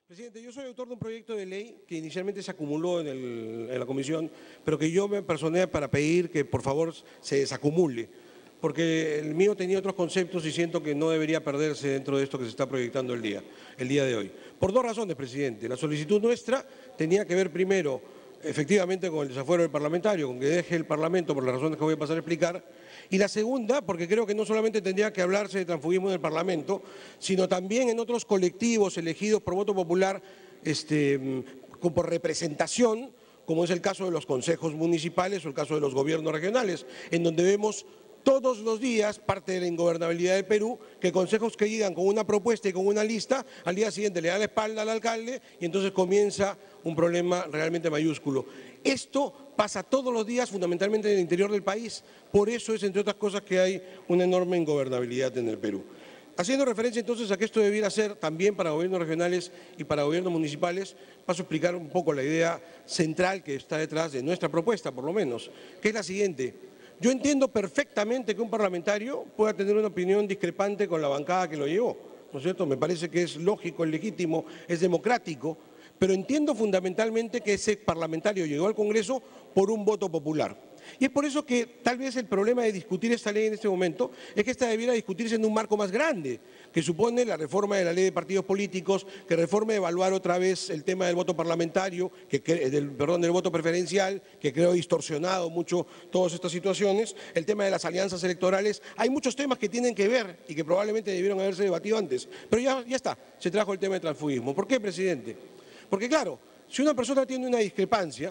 Presidente, yo soy autor de un proyecto de ley que inicialmente se acumuló en la comisión, pero que yo me personé para pedir que por favor se desacumule, porque el mío tenía otros conceptos y siento que no debería perderse dentro de esto que se está proyectando el día de hoy. Por dos razones, presidente. La solicitud nuestra tenía que ver primero, efectivamente, con el desafuero del parlamentario, con que deje el Parlamento por las razones que voy a pasar a explicar, y la segunda, porque creo que no solamente tendría que hablarse de transfugismo en el Parlamento, sino también en otros colectivos elegidos por voto popular por representación, como es el caso de los consejos municipales o el caso de los gobiernos regionales, en donde vemos todos los días, parte de la ingobernabilidad del Perú, que consejos que llegan con una propuesta y con una lista, al día siguiente le dan la espalda al alcalde y entonces comienza un problema realmente mayúsculo. Esto pasa todos los días, fundamentalmente en el interior del país. Por eso es, entre otras cosas, que hay una enorme ingobernabilidad en el Perú. Haciendo referencia entonces a que esto debiera ser también para gobiernos regionales y para gobiernos municipales, paso a explicar un poco la idea central que está detrás de nuestra propuesta, por lo menos, que es la siguiente. Yo entiendo perfectamente que un parlamentario pueda tener una opinión discrepante con la bancada que lo llevó, ¿no es cierto? Me parece que es lógico, es legítimo, es democrático, pero entiendo fundamentalmente que ese parlamentario llegó al Congreso por un voto popular. Y es por eso que tal vez el problema de discutir esta ley en este momento es que esta debiera discutirse en un marco más grande, que supone la reforma de la ley de partidos políticos, que reforme evaluar otra vez el tema del voto parlamentario, del voto preferencial, que creo ha distorsionado mucho todas estas situaciones, el tema de las alianzas electorales. Hay muchos temas que tienen que ver y que probablemente debieron haberse debatido antes, pero ya está, se trajo el tema del transfugismo. ¿Por qué, presidente? Porque claro, si una persona tiene una discrepancia,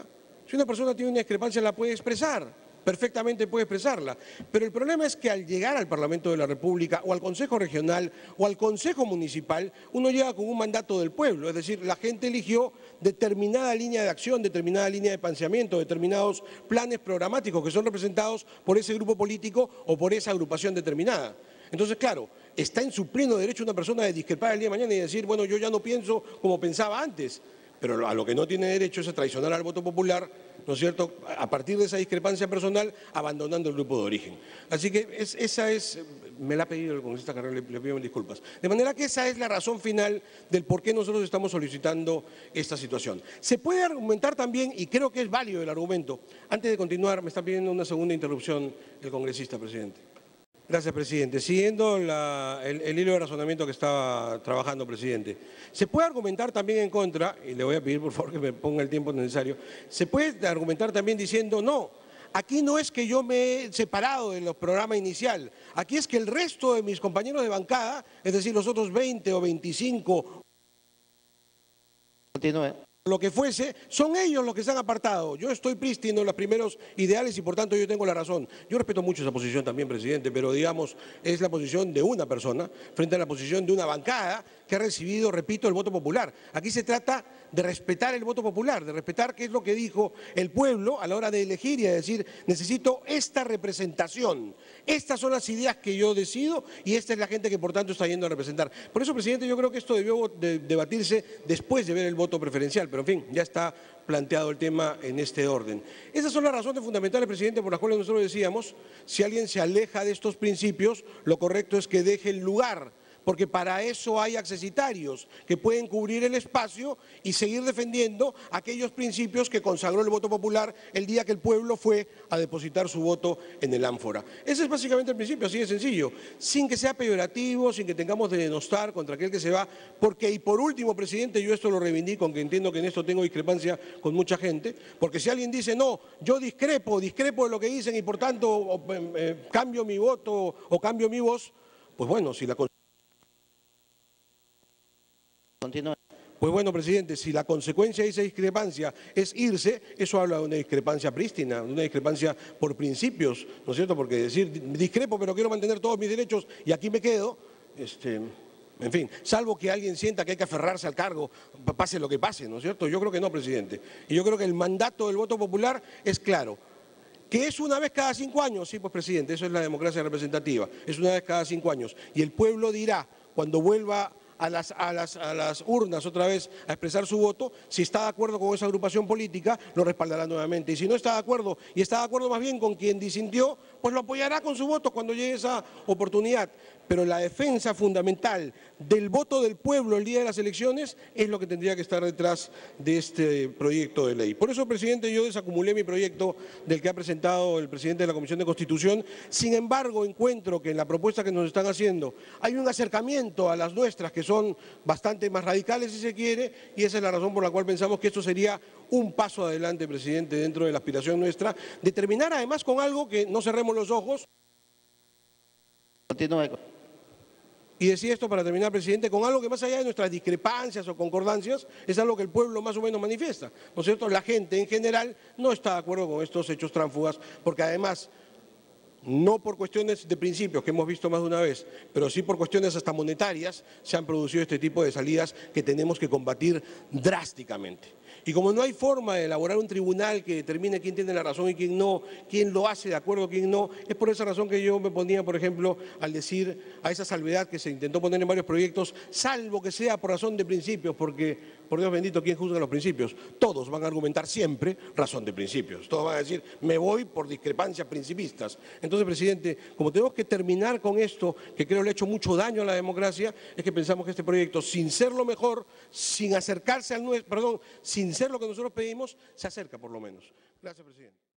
la puede expresar, perfectamente puede expresarla. Pero el problema es que al llegar al Parlamento de la República o al Consejo Regional o al Consejo Municipal, uno llega con un mandato del pueblo, es decir, la gente eligió determinada línea de acción, determinada línea de pensamiento, determinados planes programáticos que son representados por ese grupo político o por esa agrupación determinada. Entonces, claro, está en su pleno derecho una persona de discrepar el día de mañana y decir, bueno, yo ya no pienso como pensaba antes. Pero a lo que no tiene derecho es a traicionar al voto popular, ¿no es cierto?, a partir de esa discrepancia personal, abandonando el grupo de origen. Así que me la ha pedido el congresista Carrera, le pido disculpas. De manera que esa es la razón final del por qué nosotros estamos solicitando esta situación. Se puede argumentar también, y creo que es válido el argumento, antes de continuar, me está pidiendo una segunda interrupción el congresista, presidente. Gracias, presidente. Siguiendo el hilo de razonamiento que estaba trabajando, presidente, se puede argumentar también en contra, y le voy a pedir por favor que me ponga el tiempo necesario, se puede argumentar también diciendo, no, aquí no es que yo me he separado de los programas inicial, aquí es que el resto de mis compañeros de bancada, es decir, los otros 20 o 25, Continúe. lo que fuese, son ellos los que se han apartado. Yo estoy prístino en los primeros ideales y por tanto yo tengo la razón. Yo respeto mucho esa posición también, presidente, pero digamos, es la posición de una persona frente a la posición de una bancada que ha recibido, repito, el voto popular. Aquí se trata de respetar el voto popular, de respetar qué es lo que dijo el pueblo a la hora de elegir y de decir, necesito esta representación, estas son las ideas que yo decido y esta es la gente que por tanto está yendo a representar. Por eso, presidente, yo creo que esto debió debatirse después de ver el voto preferencial, pero en fin, ya está planteado el tema en este orden. Esas son las razones fundamentales, presidente, por las cuales nosotros decíamos, si alguien se aleja de estos principios, lo correcto es que deje el lugar, porque para eso hay accesitarios que pueden cubrir el espacio y seguir defendiendo aquellos principios que consagró el voto popular el día que el pueblo fue a depositar su voto en el ánfora. Ese es básicamente el principio, así de sencillo, sin que sea peyorativo, sin que tengamos de denostar contra aquel que se va, porque y por último, presidente, yo esto lo reivindico, aunque entiendo que en esto tengo discrepancia con mucha gente, porque si alguien dice, no, yo discrepo de lo que dicen y por tanto cambio mi voto o cambio mi voz, pues bueno, Continúe. Pues bueno, presidente, si la consecuencia de esa discrepancia es irse, eso habla de una discrepancia prístina, de una discrepancia por principios, ¿no es cierto? Porque decir, discrepo pero quiero mantener todos mis derechos y aquí me quedo, en fin, salvo que alguien sienta que hay que aferrarse al cargo, pase lo que pase, ¿no es cierto? Yo creo que no, presidente. Y yo creo que el mandato del voto popular es claro. ¿Que es una vez cada 5 años? Sí, pues, presidente, eso es la democracia representativa, es una vez cada 5 años. Y el pueblo dirá, cuando vuelva a las urnas otra vez a expresar su voto, si está de acuerdo con esa agrupación política, lo respaldará nuevamente. Y si no está de acuerdo, y está de acuerdo más bien con quien disintió, pues lo apoyará con su voto cuando llegue esa oportunidad. pero la defensa fundamental del voto del pueblo el día de las elecciones es lo que tendría que estar detrás de este proyecto de ley. Por eso, presidente, yo desacumulé mi proyecto del que ha presentado el presidente de la Comisión de Constitución. Sin embargo, encuentro que en la propuesta que nos están haciendo hay un acercamiento a las nuestras que son bastante más radicales, si se quiere, y esa es la razón por la cual pensamos que esto sería un paso adelante, presidente, dentro de la aspiración nuestra, de terminar además con algo que no cerremos los ojos. Continúe. Y decía esto para terminar, presidente, con algo que más allá de nuestras discrepancias o concordancias, es algo que el pueblo más o menos manifiesta, ¿no es cierto? La gente en general no está de acuerdo con estos hechos tránsfugas, porque además, no por cuestiones de principios que hemos visto más de una vez, pero sí por cuestiones hasta monetarias, se han producido este tipo de salidas que tenemos que combatir drásticamente. Y como no hay forma de elaborar un tribunal que determine quién tiene la razón y quién no, quién lo hace de acuerdo, quién no, es por esa razón que yo me ponía, por ejemplo, al decir a esa salvedad que se intentó poner en varios proyectos, salvo que sea por razón de principios, porque, por Dios bendito, ¿quién juzga los principios? Todos van a argumentar siempre razón de principios. Todos van a decir, me voy por discrepancias principistas. Entonces, presidente, como tenemos que terminar con esto, que creo le ha hecho mucho daño a la democracia, es que pensamos que este proyecto, sin ser lo mejor, sin acercarse al nuestro, sin ser lo que nosotros pedimos, se acerca por lo menos. Gracias, presidente.